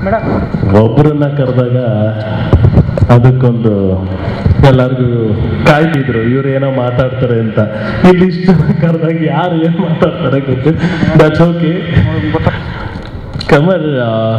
ಒಬ್ಬರನ್ನ ಕರೆದಾಗ ಅದಕ್ಕೊಂದು ಎಲ್ಲರಿಗೂ ಕಾಯ್ತಿದ್ರು ಇವ್ರು ಏನೋ ಮಾತಾಡ್ತಾರೆ ಅಂತ. ಇಲ್ಲಿ ಇಷ್ಟು ಕರೆದಾಗ ಯಾರು ಏನು ಮಾತಾಡ್ತಾರೆ ಗೊತ್ತಿಲ್ಲ. That's okay. ಕಮರ್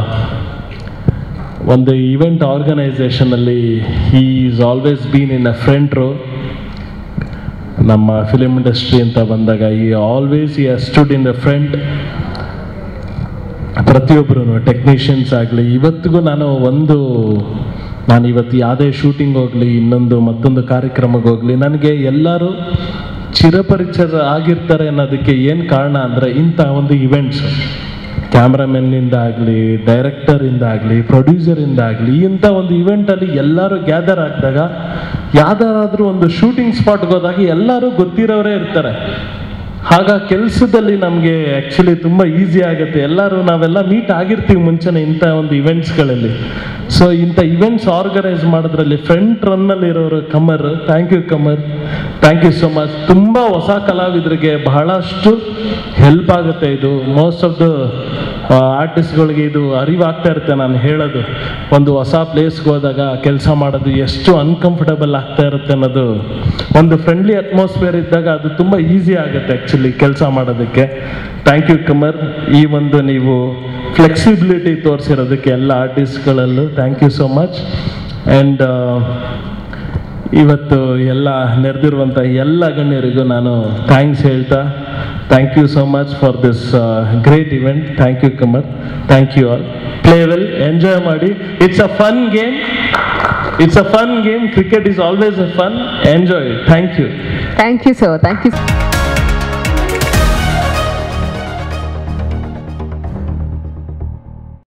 ಒಂದು ಈವೆಂಟ್ ಆರ್ಗನೈಸೇಷನಲ್ಲಿ he is always been in a front row. ನಮ್ಮ ಫಿಲಿಮ್ ಇಂಡಸ್ಟ್ರಿ ಅಂತ ಬಂದಾಗ he has stood in the front. ಪ್ರತಿಯೊಬ್ಬರು ಟೆಕ್ನಿಷಿಯನ್ಸ್ ಆಗಲಿ, ಇವತ್ತಿಗೂ ನಾನು ಇವತ್ತು ಯಾವುದೇ ಶೂಟಿಂಗ್ ಹೋಗಲಿ, ಮತ್ತೊಂದು ಕಾರ್ಯಕ್ರಮಕ್ಕೆ ಹೋಗಲಿ, ನನಗೆ ಎಲ್ಲರೂ ಚಿರಪರಿಚಯ ಆಗಿರ್ತಾರೆ ಅನ್ನೋದಕ್ಕೆ ಏನು ಕಾರಣ ಅಂದರೆ ಇಂಥ ಒಂದು ಇವೆಂಟ್ಸು. ಕ್ಯಾಮ್ರಾಮನ್ನಿಂದ ಆಗಲಿ, ಡೈರೆಕ್ಟರಿಂದ ಆಗಲಿ, ಪ್ರೊಡ್ಯೂಸರಿಂದ ಆಗಲಿ, ಇಂಥ ಒಂದು ಇವೆಂಟಲ್ಲಿ ಎಲ್ಲರೂ ಗ್ಯಾದರ್ ಆಗಿದಾಗ, ಯಾವ್ದಾದ್ರೂ ಒಂದು ಶೂಟಿಂಗ್ ಸ್ಪಾಟ್ಗೆ ಹೋದಾಗ ಎಲ್ಲರೂ ಗೊತ್ತಿರೋರೇ ಇರ್ತಾರೆ. ಆಗ ಕೆಲಸದಲ್ಲಿ ನಮಗೆ ಆ್ಯಕ್ಚುಲಿ ತುಂಬ ಈಸಿ ಆಗುತ್ತೆ. ನಾವೆಲ್ಲ ಮೀಟ್ ಆಗಿರ್ತೀವಿ ಮುಂಚೆನೇ ಇಂಥ ಒಂದು ಇವೆಂಟ್ಸ್ಗಳಲ್ಲಿ. ಸೊ ಇಂಥ ಇವೆಂಟ್ಸ್ ಆರ್ಗನೈಸ್ ಮಾಡೋದ್ರಲ್ಲಿ ಫ್ರಂಟ್ ರನ್ನಲ್ಲಿ ಇರೋರು Kumar. Thank you Kumar, thank you so much. ತುಂಬ ಹೊಸ ಕಲಾವಿದರಿಗೆ ಬಹಳಷ್ಟು ಹೆಲ್ಪ್ ಆಗುತ್ತೆ ಇದು. ಮೋಸ್ಟ್ ಆಫ್ ದ ಆರ್ಟಿಸ್ಟ್ಗಳಿಗೆ ಇದು ಅರಿವಾಗ್ತಾ ಇರುತ್ತೆ. ನಾನು ಹೇಳೋದು, ಒಂದು ಹೊಸ ಪ್ಲೇಸ್ಗೆ ಹೋದಾಗ ಕೆಲಸ ಮಾಡೋದು ಎಷ್ಟು ಅನ್ಕಂಫರ್ಟಬಲ್ ಆಗ್ತಾ ಇರುತ್ತೆ ಅನ್ನೋದು. ಒಂದು ಫ್ರೆಂಡ್ಲಿ ಅಟ್ಮಾಸ್ಫಿಯರ್ ಇದ್ದಾಗ ಅದು ತುಂಬ ಈಸಿ ಆಗುತ್ತೆ ಆ್ಯಕ್ಚುಲಿ ಕೆಲಸ ಮಾಡೋದಕ್ಕೆ. Thank you Kumar. ಈ ಒಂದು ನೀವು ಫ್ಲೆಕ್ಸಿಬಿಲಿಟಿ ತೋರಿಸಿರೋದಕ್ಕೆ ಎಲ್ಲ ಆರ್ಟಿಸ್ಟ್ಗಳಲ್ಲೂ thank you so much. And ಇವತ್ತು ಎಲ್ಲ ನೆರೆದಿರುವಂಥ ಎಲ್ಲ ಗಣ್ಯರಿಗೂ ನಾನು ಥ್ಯಾಂಕ್ಸ್ ಹೇಳ್ತಾ, thank you so much for this great event. Thank you Kumar, thank you all. Play well, enjoy ಮಾಡಿ. It's a fun game. It's a fun game. Cricket is always a fun. Enjoy it. Thank you. Thank you, sir. Thank you.